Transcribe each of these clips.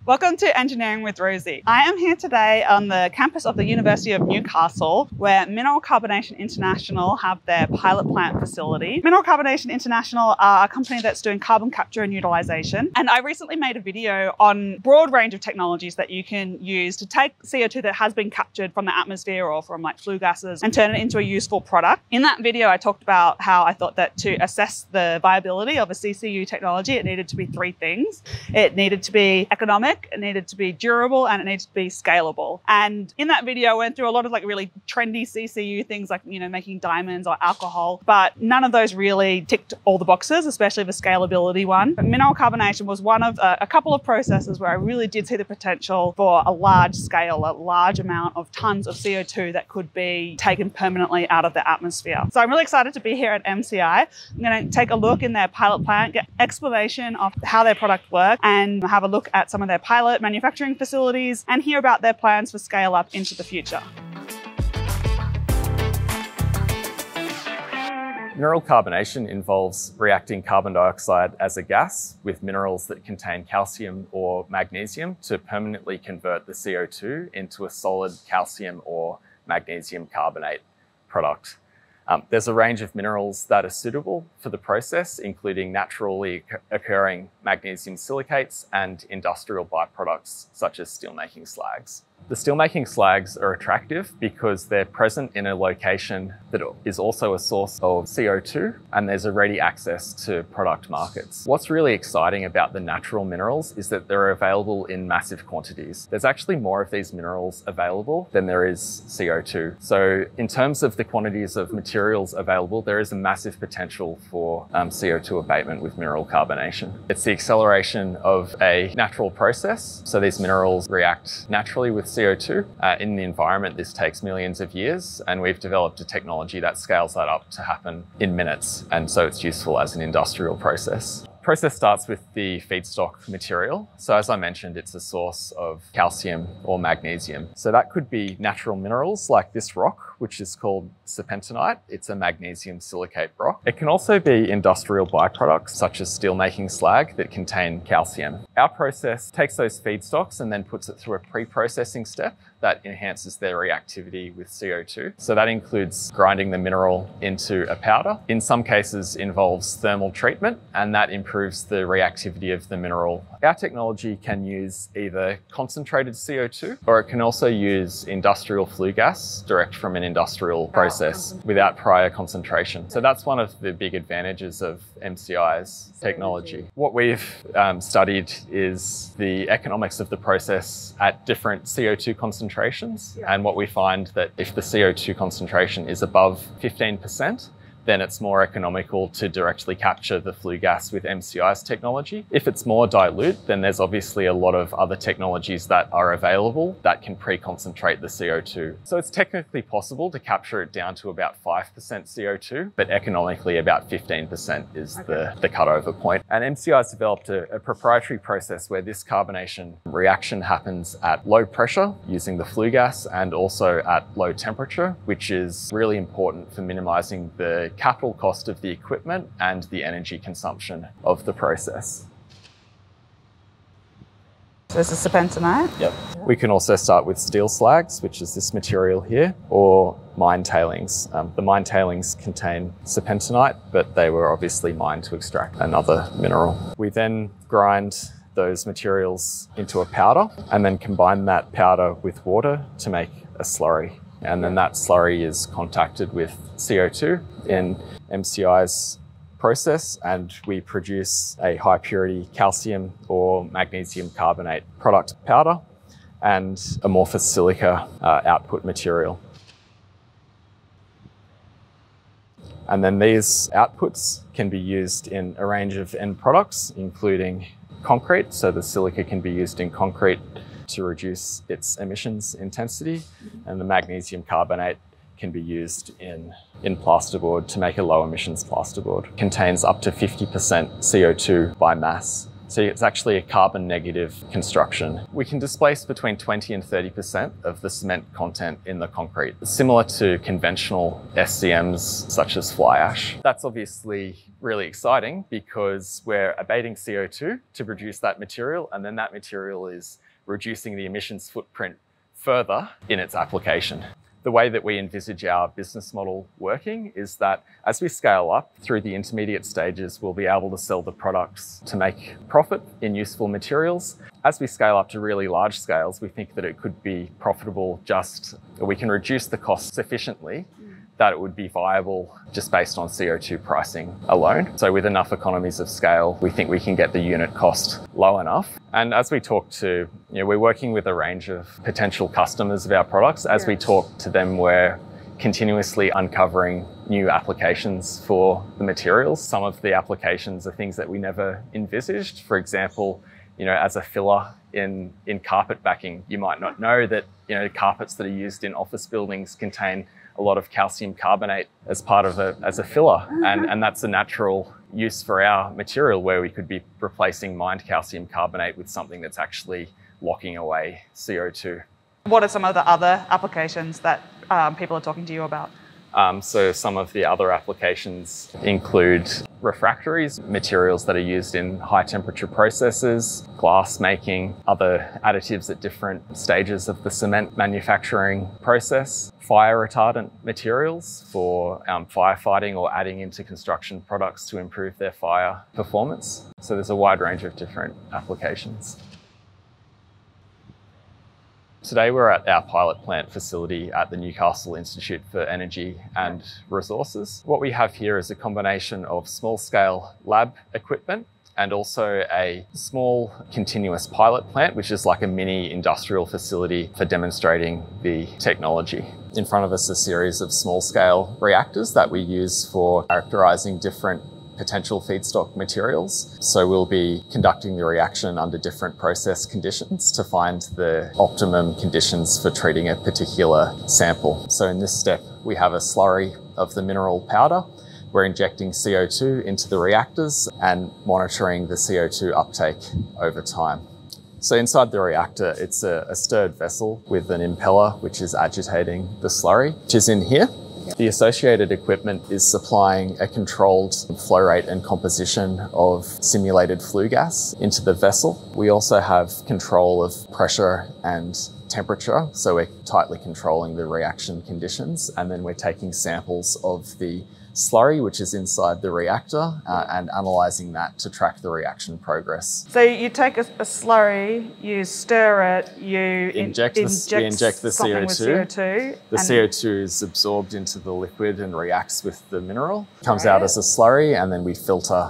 Welcome to Engineering with Rosie. I am here today on the campus of the University of Newcastle, where Mineral Carbonation International have their pilot plant facility. Mineral Carbonation International are a company that's doing carbon capture and utilisation. And I recently made a video on a broad range of technologies that you can use to take CO2 that has been captured from the atmosphere or from like flue gases and turn it into a useful product. In that video, I talked about how I thought that to assess the viability of a CCU technology, it needed to be three things. It needed to be economic, it needed to be durable, and it needed to be scalable. And in that video, I went through a lot of like really trendy CCU things like, making diamonds or alcohol, but none of those really ticked all the boxes, especially the scalability one. But mineral carbonation was one of a couple of processes where I really did see the potential for a large scale, a large amount of tons of CO2 that could be taken permanently out of the atmosphere. So I'm really excited to be here at MCI. I'm going to take a look in their pilot plant, get explanation of how their product works, and have a look at some of their pilot manufacturing facilities and hear about their plans for scale up into the future. Mineral carbonation involves reacting carbon dioxide as a gas with minerals that contain calcium or magnesium to permanently convert the CO2 into a solid calcium or magnesium carbonate product. There's a range of minerals that are suitable for the process, including naturally occurring magnesium silicates and industrial byproducts such as steelmaking slags. The steelmaking slags are attractive because they're present in a location that is also a source of CO2, and there's a ready access to product markets. What's really exciting about the natural minerals is that they're available in massive quantities. There's actually more of these minerals available than there is CO2. So in terms of the quantities of materials available, there is a massive potential for CO2 abatement with mineral carbonation. It's the acceleration of a natural process. So these minerals react naturally with CO2. In the environment, this takes millions of years, and we've developed a technology that scales that up to happen in minutes. And so it's useful as an industrial process. The process starts with the feedstock material. So as I mentioned, it's a source of calcium or magnesium. So that could be natural minerals like this rock, which is called serpentinite. It's a magnesium silicate rock. It can also be industrial byproducts such as steelmaking slag that contain calcium. Our process takes those feedstocks and then puts it through a pre-processing step that enhances their reactivity with CO2. So that includes grinding the mineral into a powder. In some cases involves thermal treatment, and that improves the reactivity of the mineral. Our technology can use either concentrated CO2, or it can also use industrial flue gas direct from an industrial process without prior concentration. So that's one of the big advantages of MCI's technology. What we've studied is the economics of the process at different CO2 concentrations. And what we find that if the CO2 concentration is above 15%, then it's more economical to directly capture the flue gas with MCI's technology. If it's more dilute, then there's obviously a lot of other technologies that are available that can pre-concentrate the CO2. So it's technically possible to capture it down to about 5% CO2, but economically about 15% is the cutover point. And MCI's developed a proprietary process where this carbonation reaction happens at low pressure using the flue gas and also at low temperature, which is really important for minimizing the capital cost of the equipment and the energy consumption of the process. So this is serpentinite? Yep. We can also start with steel slags, which is this material here, or mine tailings. The mine tailings contain serpentinite, but they were obviously mined to extract another mineral. We then grind those materials into a powder and then combine that powder with water to make a slurry. And then that slurry is contacted with CO2 in MCI's process, and we produce a high purity calcium or magnesium carbonate product powder and amorphous silica output material. And then these outputs can be used in a range of end products, including concrete. So the silica can be used in concrete to reduce its emissions intensity, and the magnesium carbonate can be used in plasterboard to make a low emissions plasterboard. It contains up to 50% CO2 by mass. So it's actually a carbon negative construction. We can displace between 20 and 30% of the cement content in the concrete, similar to conventional SCMs such as fly ash. That's obviously really exciting because we're abating CO2 to produce that material, and then that material is reducing the emissions footprint further in its application. The way that we envisage our business model working is that as we scale up through the intermediate stages, we'll be able to sell the products to make profit in useful materials. As we scale up to really large scales, we think that it could be profitable we can reduce the costs sufficiently that it would be viable just based on CO2 pricing alone. So with enough economies of scale, we think we can get the unit cost low enough. And as we talk to, we're working with a range of potential customers of our products. As we talk to them, we're continuously uncovering new applications for the materials. Some of the applications are things that we never envisaged. For example, as a filler in carpet backing, you might not know that, carpets that are used in office buildings contain a lot of calcium carbonate as part of as a filler. And that's a natural use for our material where we could be replacing mined calcium carbonate with something that's actually locking away CO2. What are some of the other applications that people are talking to you about? So some of the other applications include refractories, materials that are used in high temperature processes, glass making, other additives at different stages of the cement manufacturing process, fire retardant materials for firefighting or adding into construction products to improve their fire performance. So there's a wide range of different applications. Today we're at our pilot plant facility at the Newcastle Institute for Energy and Resources. What we have here is a combination of small-scale lab equipment and also a small continuous pilot plant, which is like a mini industrial facility for demonstrating the technology. In front of us, a series of small-scale reactors that we use for characterizing different potential feedstock materials. So we'll be conducting the reaction under different process conditions to find the optimum conditions for treating a particular sample. So in this step, we have a slurry of the mineral powder. We're injecting CO2 into the reactors and monitoring the CO2 uptake over time. So inside the reactor, it's a stirred vessel with an impeller, which is agitating the slurry, which is in here. The associated equipment is supplying a controlled flow rate and composition of simulated flue gas into the vessel. We also have control of pressure and temperature, so we're tightly controlling the reaction conditions, and then we're taking samples of the slurry, which is inside the reactor, and analysing that to track the reaction progress. So you take a slurry, you stir it, you inject the CO2. With CO2. The CO2 is absorbed into the liquid and reacts with the mineral. Comes out as a slurry, and then we filter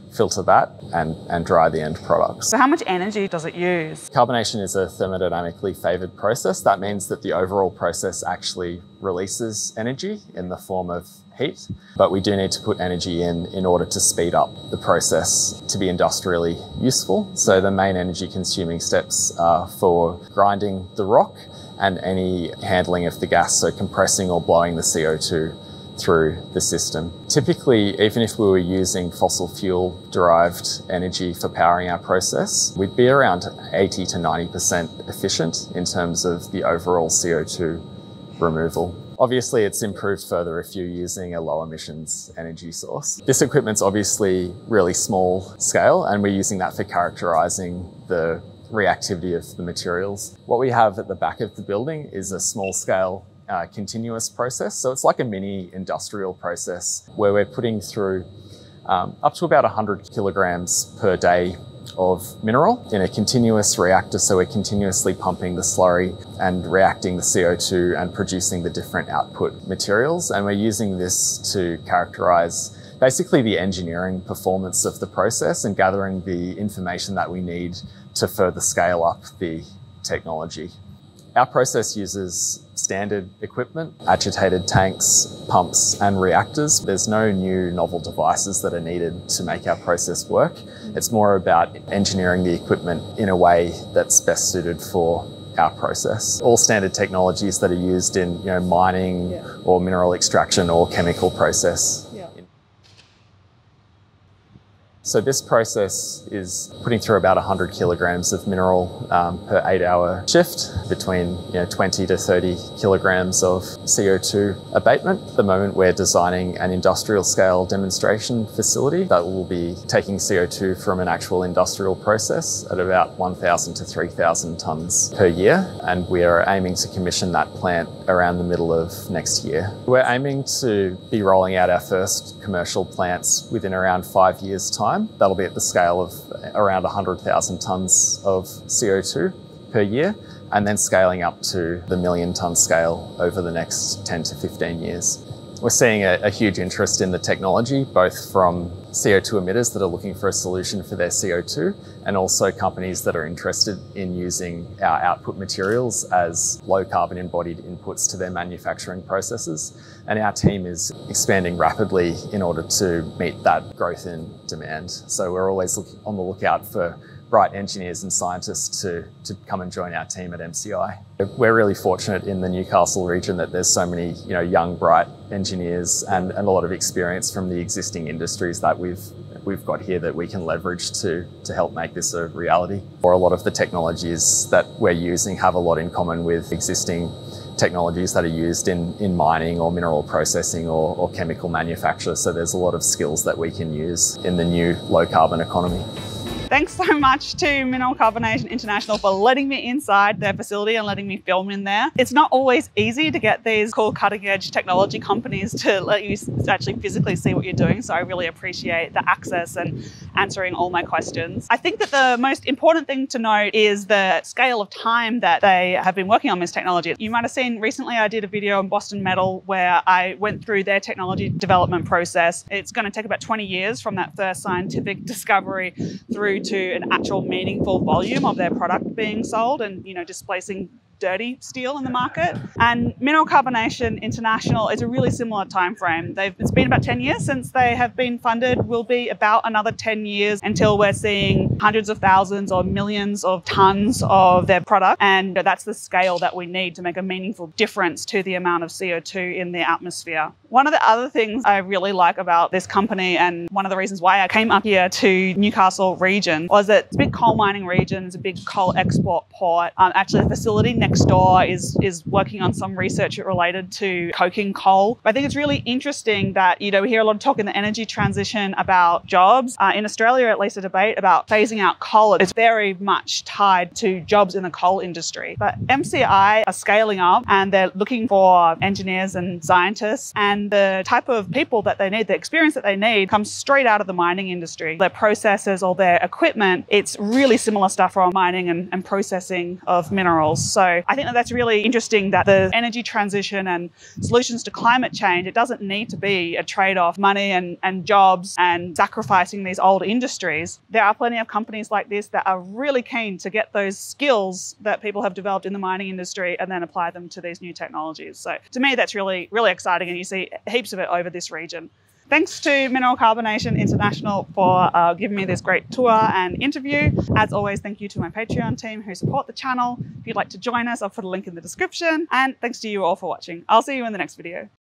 that and dry the end products. So how much energy does it use? Carbonation is a thermodynamically favoured process. That means that the overall process actually releases energy in the form of heat, but we do need to put energy in order to speed up the process to be industrially useful. So the main energy consuming steps are for grinding the rock and any handling of the gas, so compressing or blowing the CO2 through the system. Typically, even if we were using fossil fuel derived energy for powering our process, we'd be around 80 to 90% efficient in terms of the overall CO2 removal. Obviously, it's improved further if you're using a low emissions energy source. This equipment's obviously really small scale, and we're using that for characterizing the reactivity of the materials. What we have at the back of the building is a small scale continuous process. So it's like a mini industrial process where we're putting through up to about 100 kilograms per day of mineral in a continuous reactor. So we're continuously pumping the slurry and reacting the CO2 and producing the different output materials. And we're using this to characterize basically the engineering performance of the process and gathering the information that we need to further scale up the technology. Our process uses standard equipment, agitated tanks, pumps and reactors. There's no new novel devices that are needed to make our process work. It's more about engineering the equipment in a way that's best suited for our process. All standard technologies that are used in mining or mineral extraction or chemical process. So this process is putting through about 100 kilograms of mineral per 8-hour shift, between 20 to 30 kilograms of CO2 abatement. At the moment, we're designing an industrial scale demonstration facility that will be taking CO2 from an actual industrial process at about 1,000 to 3,000 tonnes per year. And we are aiming to commission that plant around the middle of next year. We're aiming to be rolling out our first commercial plants within around 5 years' time. That'll be at the scale of around 100,000 tonnes of CO2 per year, and then scaling up to the million-tonne scale over the next 10 to 15 years. We're seeing a huge interest in the technology, both from CO2 emitters that are looking for a solution for their CO2, and also companies that are interested in using our output materials as low carbon embodied inputs to their manufacturing processes. And our team is expanding rapidly in order to meet that growth in demand. So we're always on the lookout for bright engineers and scientists to come and join our team at MCI. We're really fortunate in the Newcastle region that there's so many young, bright engineers and a lot of experience from the existing industries that we've got here that we can leverage to help make this a reality. Or a lot of the technologies that we're using have a lot in common with existing technologies that are used in mining or mineral processing or chemical manufacture. So there's a lot of skills that we can use in the new low carbon economy. Thanks so much to Mineral Carbonation International for letting me inside their facility and letting me film in there. It's not always easy to get these cool cutting edge technology companies to let you actually physically see what you're doing. So I really appreciate the access and answering all my questions. I think that the most important thing to note is the scale of time that they have been working on this technology. You might have seen recently I did a video on Boston Metal where I went through their technology development process. It's going to take about 20 years from that first scientific discovery through to an actual meaningful volume of their product being sold and displacing dirty steel in the market. And Mineral Carbonation International is a really similar time frame. It's been about 10 years since they have been funded. Will be about another 10 years until we're seeing hundreds of thousands or millions of tons of their product. And that's the scale that we need to make a meaningful difference to the amount of CO2 in the atmosphere. One of the other things I really like about this company, and one of the reasons why I came up here to Newcastle region, was that it's a big coal mining region, it's a big coal export port. Actually, the facility next door is working on some research related to coking coal. But I think it's really interesting that we hear a lot of talk in the energy transition about jobs. In Australia, at least, a debate about phasing out coal. It's very much tied to jobs in the coal industry. But MCI are scaling up and they're looking for engineers and scientists, and the type of people that they need, the experience that they need, comes straight out of the mining industry. Their processes or their equipment, it's really similar stuff from mining and processing of minerals. So I think that that's really interesting that the energy transition and solutions to climate change, it doesn't need to be a trade-off, money and jobs and sacrificing these old industries. There are plenty of companies like this that are really keen to get those skills that people have developed in the mining industry and then apply them to these new technologies. So to me, that's really, really exciting, and you see heaps of it over this region. Thanks to Mineral Carbonation International for giving me this great tour and interview. As always, thank you to my Patreon team who support the channel. If you'd like to join us, I'll put a link in the description. And thanks to you all for watching. I'll see you in the next video.